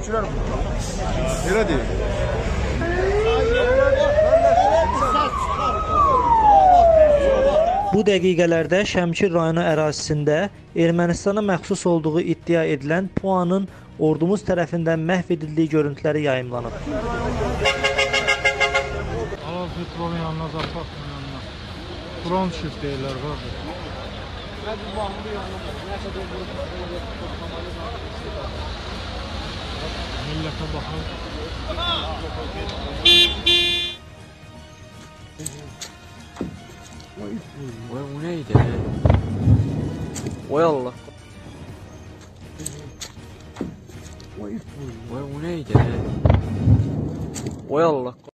Türkçülər burada. Elə deyil. Bu dəqiqələrdə Şəmkir rayonu ərazisində Ermənistana məxsus olduğu iddia edilən PUA-nın ordumuz tərəfindən məhv edildiyi görüntüləri yayımlanıb. Alal petrolun yanına, Zafatın yanına. Front shift deyirlər, qardır. Millətə baxın. Vay bu neydi? Vay Allah. Vay bu neydi? Vay Allah.